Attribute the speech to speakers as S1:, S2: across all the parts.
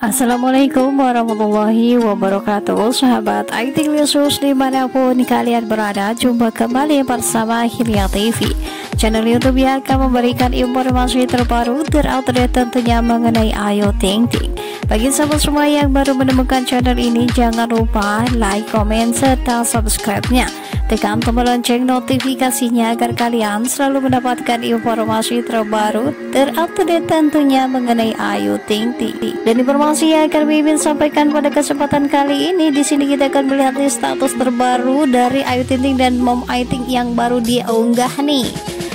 S1: Assalamualaikum warahmatullahi wabarakatuh. Sahabat IT News dimanapun kalian berada, jumpa kembali bersama Hilya TV, channel YouTube yang akan memberikan informasi terbaru terupdate tentunya mengenai Ayu Ting Ting. Bagi sahabat semua yang baru menemukan channel ini, jangan lupa like, komen, serta subscribe-nya. Tekan tombol lonceng notifikasinya agar kalian selalu mendapatkan informasi terbaru terupdate tentunya mengenai Ayu Ting Ting. Dan informasi yang akan Mimin sampaikan pada kesempatan kali ini, di sini kita akan melihat nih status terbaru dari Ayu Ting Ting dan Mom Ayu Ting yang baru diunggah nih.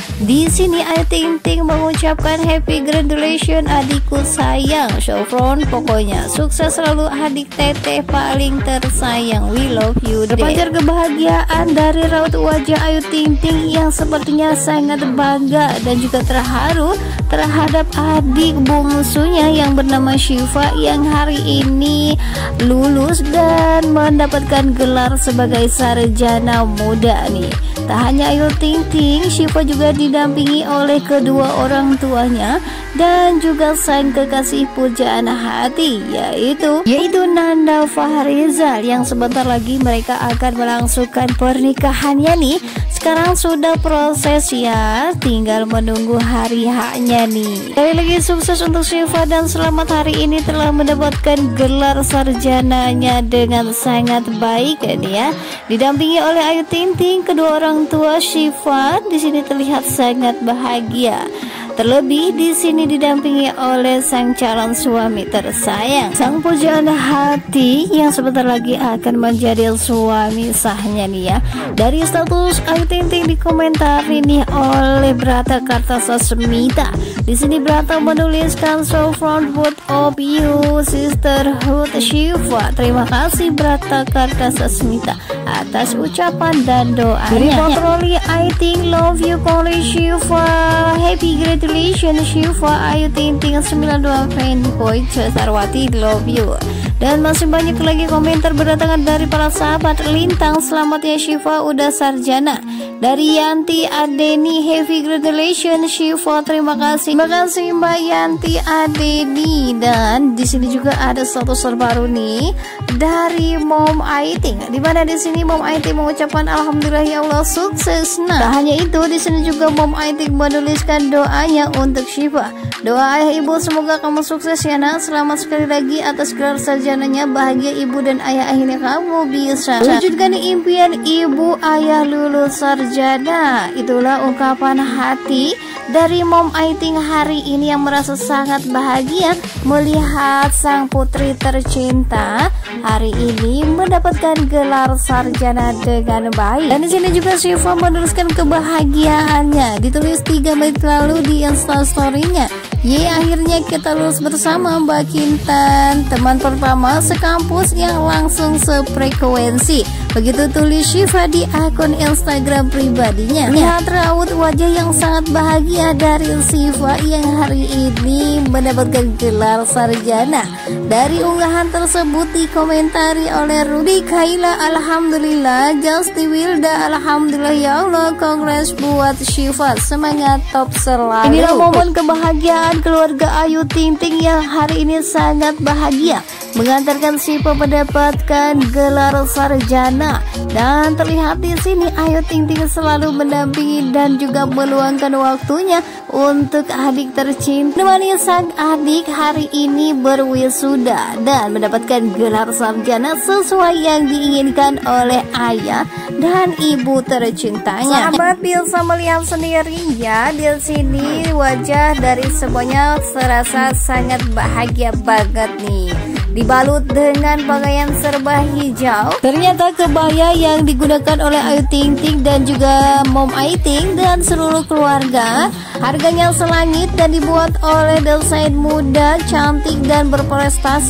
S1: Di sini Ayu Ting Ting mengucapkan happy graduation adikku sayang, Chevron pokoknya sukses selalu adik teteh paling tersayang, we love you. Terpancar kebahagiaan dari raut wajah Ayu Ting Ting yang sepertinya sangat bangga dan juga terharu terhadap adik bungsunya yang bernama Syifa yang hari ini lulus dan mendapatkan gelar sebagai sarjana muda nih. Tak hanya Ayu Ting Ting, Syifa juga didampingi oleh kedua orang tuanya dan juga sang kekasih pujaan hati yaitu Nanda Fahrizal, yang sebentar lagi mereka akan melangsungkan pernikahannya nih. Sekarang sudah proses ya, tinggal menunggu hari haknya nih. Sekali lagi sukses untuk Syifa dan selamat hari ini telah mendapatkan gelar sarjananya dengan sangat baik kan ya. Didampingi oleh Ayu Ting Ting, kedua orang tua Syifa di sini terlihat sangat bahagia. Terlebih di sini didampingi oleh sang calon suami tersayang, sang pujaan hati yang sebentar lagi akan menjadi suami sahnya nih ya. Dari status Ayu Ting Ting dikomentari nih oleh Brata Kartasasmita. Di sini Brata menuliskan so proud both of you sisterhood Syifa. Terima kasih Brata Kartasasmita atas ucapan dan doanya. Kontroli Ayu Ting love you Koli Syifa, happy graduation Syifa. Ayu Ting Ting 92 fanboy Sarwati love you. Dan masih banyak lagi komentar berdatangan dari para sahabat Lintang. Selamat ya Syifa udah sarjana. Dari Yanti Adeni, happy graduation Syifa. Terima kasih Mbak Yanti Adeni. Dan di sini juga ada status terbaru nih dari Mom Ayu Ting, di mana di sini Mom Ayu Ting mengucapkan alhamdulillah ya Allah sukses. Nah, tak hanya itu, di sini juga Mom Ayu Ting menuliskan doanya untuk Syifa. Doa ayah ibu semoga kamu sukses ya nak. Selamat sekali lagi atas gelar sarjananya. Bahagia ibu dan ayah, akhirnya kamu bisa wujudkan impian ibu ayah lulus sarjana. Itulah ungkapan hati dari Mom Ayu Ting hari ini yang merasa sangat bahagia melihat sang putri tercinta hari ini mendapatkan gelar sarjana dengan baik. Dan di sini juga Syifa menuliskan kebahagiaannya, ditulis 3 menit lalu di Instastory-nya. Akhirnya kita lulus bersama Mbak Kintan, teman pertama sekampus yang langsung sefrekuensi. Begitu tulis Syifa di akun Instagram pribadinya. Lihat raut wajah yang sangat bahagia dari Syifa yang hari ini mendapatkan gelar sarjana. Dari unggahan tersebut dikomentari oleh Rudi Kaila, alhamdulillah, Justi Wilda, alhamdulillah ya Allah, kongres buat Syifa, semangat top selalu. Inilah momen kebahagiaan keluarga Ayu Ting Ting yang hari ini sangat bahagia mengantarkan Syifa mendapatkan gelar sarjana. Dan terlihat di sini Ayu Ting Ting selalu mendampingi dan juga meluangkan waktunya untuk adik tercinta, menemani sang adik hari ini berwisuda dan mendapatkan gelar sarjana sesuai yang diinginkan oleh ayah dan ibu tercintanya. Sahabat bisa melihat sendiri ya, di sini wajah dari semuanya terasa sangat bahagia banget nih. Dibalut dengan pakaian serba hijau. Ternyata kebaya yang digunakan oleh Ayu Ting Ting dan juga Mom Ayu Ting dan seluruh keluarga harganya selangit dan dibuat oleh desain muda, cantik dan berprestasi.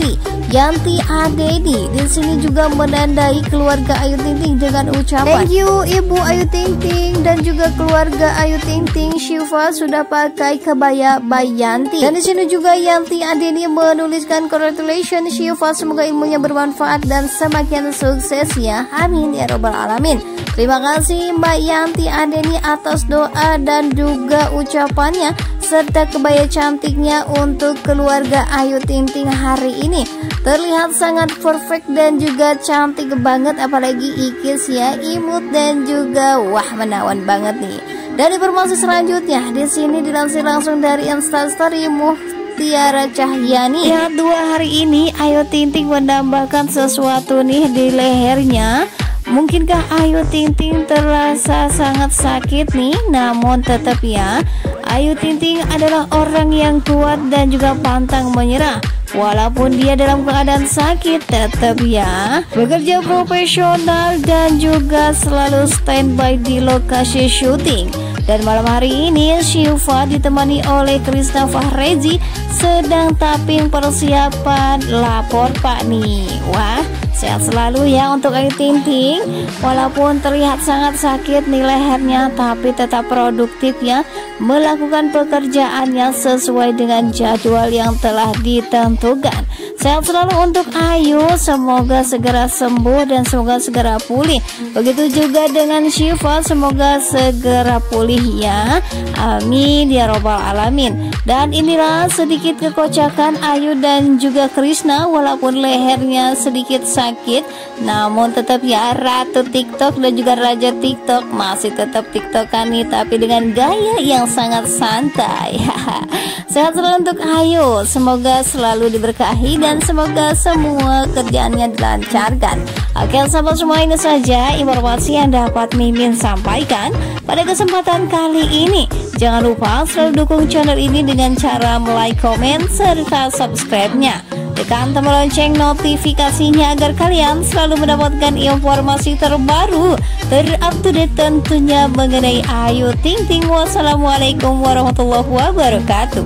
S1: Yanti Adeni di sini juga menandai keluarga Ayu Ting Ting dengan ucapan, "Thank you Ibu Ayu Ting Ting dan juga keluarga Ayu Ting Ting. Syifa sudah pakai kebaya by Yanti." Dan di sini juga Yanti Adeni menuliskan, "Congratulations Syifa, semoga ilmunya bermanfaat dan semakin sukses ya. Amin ya robbal alamin." Terima kasih Mbak Yanti Adeni atas doa dan juga ucapannya serta kebaya cantiknya untuk keluarga Ayu Ting Ting hari ini. Terlihat sangat perfect dan juga cantik banget, apalagi ikis ya, imut dan juga wah menawan banget nih. Dan informasi selanjutnya di sini dilansir langsung dari Instastory Tiara Cahyani. Ya, 2 hari ini Ayu Ting Ting menambahkan sesuatu nih di lehernya. Mungkinkah Ayu Ting Ting terasa sangat sakit nih? Namun tetap ya, Ayu Ting Ting adalah orang yang kuat dan juga pantang menyerah. Walaupun dia dalam keadaan sakit, tetap ya bekerja profesional dan juga selalu standby di lokasi syuting. Dan malam hari ini Syifa ditemani oleh Krisna Fahrezi sedang tapping persiapan lapor Pak nih. Wah, sehat selalu ya untuk Ayu Ting Ting. Walaupun terlihat sangat sakit nih lehernya, tapi tetap produktif ya, melakukan pekerjaannya sesuai dengan jadwal yang telah ditentukan. Sehat selalu untuk Ayu, semoga segera sembuh dan semoga segera pulih. Begitu juga dengan Syifa, semoga segera pulih ya. Amin ya robbal alamin. Dan inilah sedikit kekocakan Ayu dan juga Krisna. Walaupun lehernya sedikit sakit, namun tetap ya ratu TikTok dan juga raja TikTok masih tetap TikTokan nih, tapi dengan gaya yang sangat santai. Sehat selalu untuk Ayu, semoga selalu diberkahi dan semoga semua kerjaannya dilancarkan. Oke sahabat semua, ini saja informasi yang dapat Mimin sampaikan pada kesempatan kali ini. Jangan lupa selalu dukung channel ini dengan cara like, komen, serta subscribe-nya. Tekan tombol lonceng notifikasinya agar kalian selalu mendapatkan informasi terbaru, terupdate tentunya mengenai Ayu Ting Ting. Wassalamualaikum warahmatullahi wabarakatuh.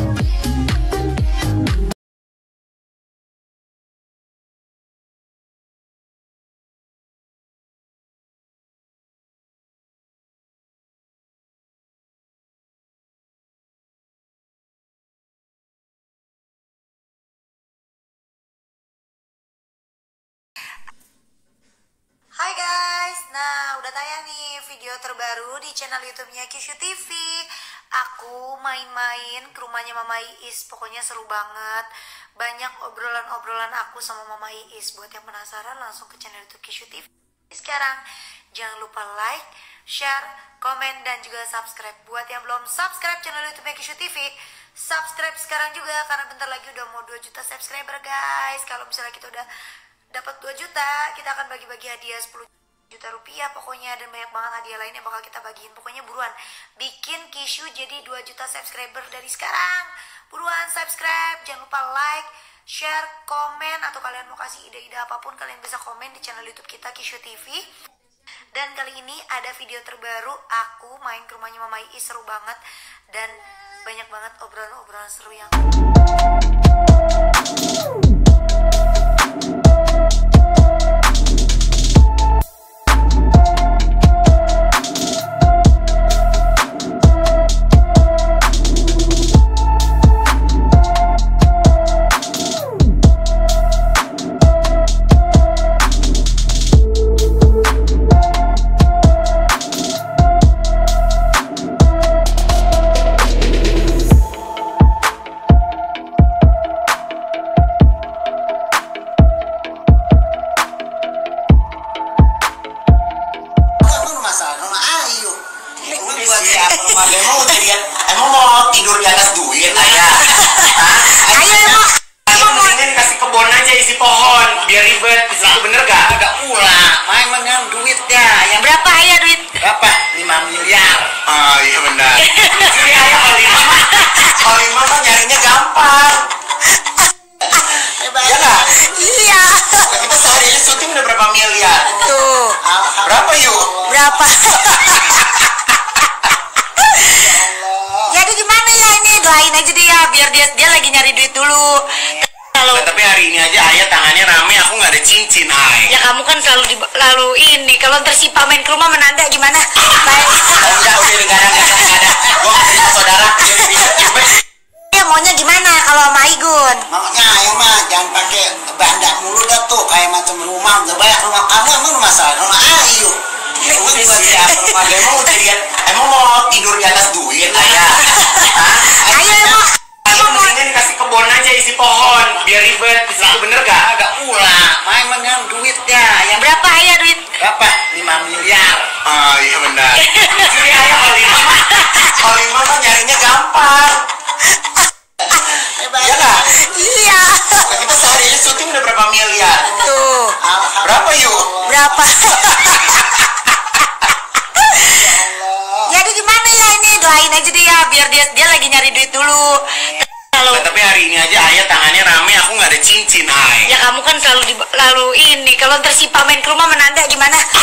S2: Hai guys, nah udah tayang nih video terbaru di channel YouTube-nya Kishu TV. Aku main-main ke rumahnya Mama Iis, pokoknya seru banget. Banyak obrolan-obrolan aku sama Mama Iis. Buat yang penasaran langsung ke channel YouTube Kishu TV. Sekarang jangan lupa like, share, komen, dan juga subscribe. Buat yang belum subscribe channel YouTube-nya Kishu TV, subscribe sekarang juga karena bentar lagi udah mau 2 juta subscriber guys. Kalau misalnya kita udah dapat 2 juta, kita akan bagi-bagi hadiah 10 juta rupiah pokoknya, dan banyak banget hadiah lain yang bakal kita bagiin. Pokoknya buruan bikin Kishu jadi 2 juta subscriber dari sekarang. Buruan subscribe, jangan lupa like, share, komen, atau kalian mau kasih ide-ide apapun kalian bisa komen di channel YouTube kita Kishu TV. Dan kali ini ada video terbaru, aku main ke rumahnya Mama Iis, seru banget dan banyak banget obrolan-obrolan seru yang
S3: emang mau tidur di atas duit ayah? Ayo emang mendingan dikasih kebun aja isi pohon biar ribet. Itu bener gak? Udah pula main dengan duitnya. Yang berapa ayah duit? Berapa? 5 miliar. Ah iya benar. Jadi ayah kalau 5 mah nyarinya gampang. Iya gak? Iya. Kita sehari ini syuting udah berapa miliar? Tuh. Berapa yuk? Berapa? Jadi gimana ya ini, doain aja dia biar dia lagi nyari duit dulu.
S2: selalu.
S3: Tapi hari ini aja ayah tangannya rame, aku nggak ada cincin, ay.
S2: Ya kamu kan selalu ini. Kalau ntar si Pak main ke rumah menanda gimana? Baik.
S3: Udah nggak ada. Gua nggak terima saudara.
S2: Ya maunya gimana kalau sama Igun?
S4: Maunya ayah mah jangan pakai bandak mulu dah tuh, kayak macam rumah. Udah banyak rumah kamu, emang rumah saya, rumah ayu.
S3: Emang juga siapa rumah dia emang mau tidur di atas duit, ayah?
S2: Ayo emang.
S3: Ayah mendingan dikasih kebun aja isi pohon, biar ribet. Itu bener gak?
S4: Agak pula, main menang duitnya. Yang
S2: Berapa ayah duit?
S4: berapa? 5 miliar.
S3: Ah iya benar. Jadi ayah kalau lima mah nyarinya gampang. Iya nggak?
S2: Iya.
S3: Kita sehari aja syuting udah berapa miliar?
S2: Tuh.
S3: Berapa yuk?
S2: Berapa? Jadi gimana ya ini? Doain aja dia biar dia lagi nyari duit dulu. Selalu.
S3: Tapi hari ini aja ayah tangannya rame, aku nggak ada cincin, ay.
S2: Ya kamu kan selalu ini. Kalau ntar si Pak main ke rumah menanda gimana?